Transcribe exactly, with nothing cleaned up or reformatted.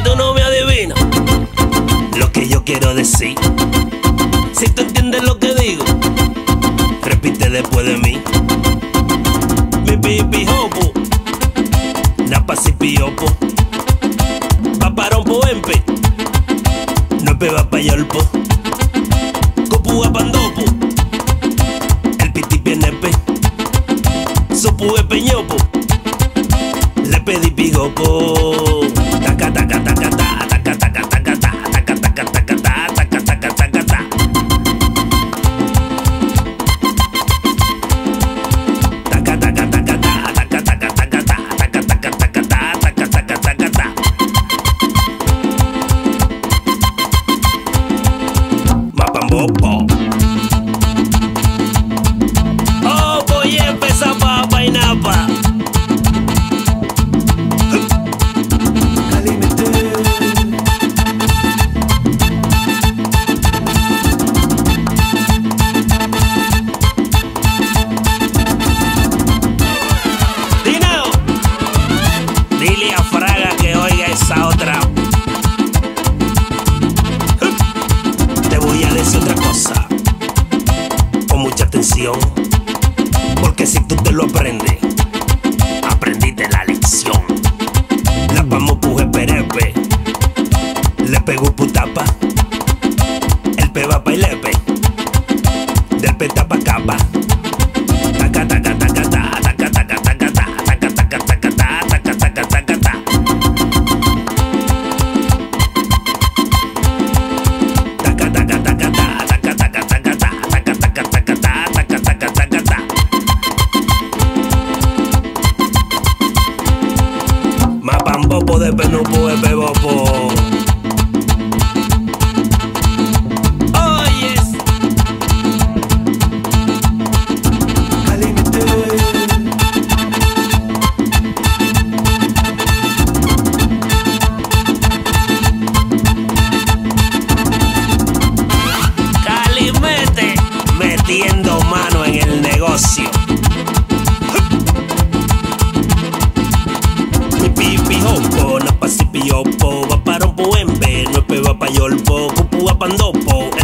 tú no me adivinas lo que yo quiero decir, si tú entiendes lo que digo, repite después de mí. Mi pipi hopo, napa si piopo, paparompo empe, no pe va pa yolpo, copu pandopo, el piti pienepe, sopu peñopo, le pedí pigopo, taca taca taca taca taca taca taca taca taca taca taca taca taca taca taca. Mapambopo. Oh, voy a empezar pa' painapa. Dineo, dile a Fraga que oiga esa otra. Te voy a decir otra cosa, con mucha atención, porque si tú te lo aprendes, aprendiste la lección. La pamo puje perepe, le pego putapa, el pe va pa y lepe, del pe tapa capa. Taca taca taca ta, taca taca taca ta, taca taca taca ta, taca taca taca ta. Taca taca taca ta, taca taca taca ta, taca taca taca ta, taca taca taca ta. Mapambopo de penupo de pebopo. Metiendo mano en el negocio. Mi pipi hopo, napa si piopo, va para un puembe, no es pe va pa yolpo, cupu pandopo,